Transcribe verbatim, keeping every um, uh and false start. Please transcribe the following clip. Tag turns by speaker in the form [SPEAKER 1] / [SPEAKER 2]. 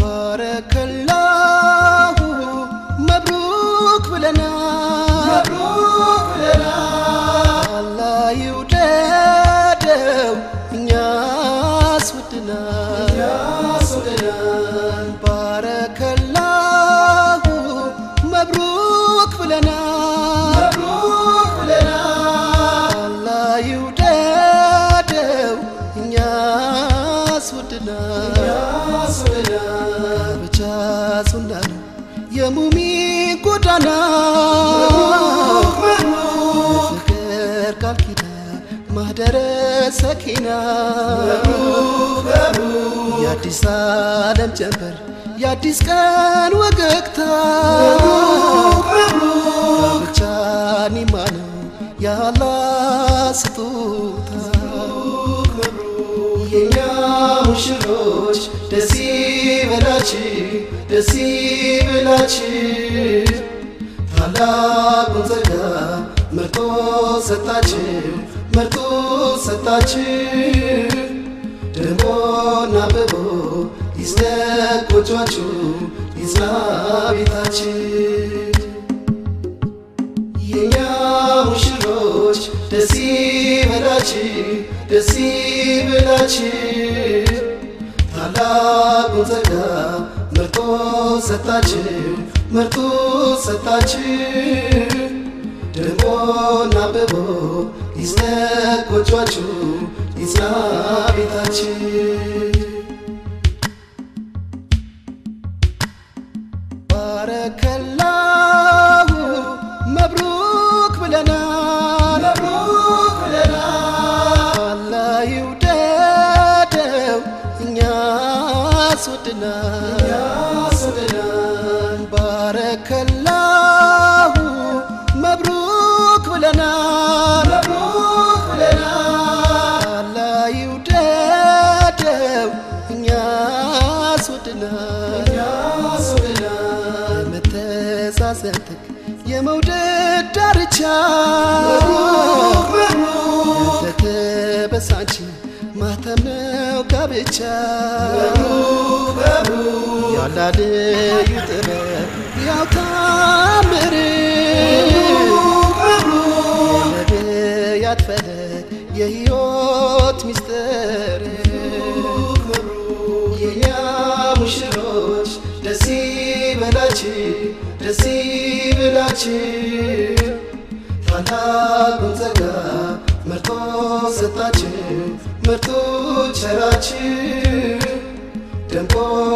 [SPEAKER 1] بارك الله مبروك لنا مبروك لنا الله يوددو الناس ودنا الناس ودنا بارك الله مبروك لنا مبروك لنا الله يوددو الناس ودنا الناس ودنا بجاسنا يمومي قدنا فكر كالكنا مهدر سكينة يا تسالم جنبر يا تسكن وقكتا بجاني مانو يا الله ستوتا يا مشروش دسي بلاتي دسي بلاتي ታላቅ ዘጋ መርጦ ሰጣችሁ መርጦ ሰጣችሁ ደሞና በቦ ይስነቆጫችሁ ይስላቢታችሁ የኛ ሙሽሮች ደስ ይበላችሁ ደስ ይበላችሁ ታላቅ ዘጋ መርጦ ሰጣችሁ መርጦ ሰጣችሁ ደሞና በቦ ይስነቆጫችሁ ይስላቢታችሁ بارك الله مبروك لنا مبروك لنا الله يوددو الناس ودنا الناس ودنا بارك الله مبروك لنا مبروك لنا الله يوددو الناس ودنا الناس ودنا متساسنتك يا مودد دارچا مبروك مبروك تتبسانچي ማተምነው ጋብቻ መብሩክ መብሩክ ያላደ ይጥረ ያው ታምር መብሩክ ነቢያት ፈለግ የሕይወት ሚስጥር መብሩክ የኛ ሙሽሮች ደስ ይበላችሁ ደስ ይበላችሁ ታላቁን ጸጋ መርጦ ሰጣችሁ መርጦ ቸራችሁ ደምቆ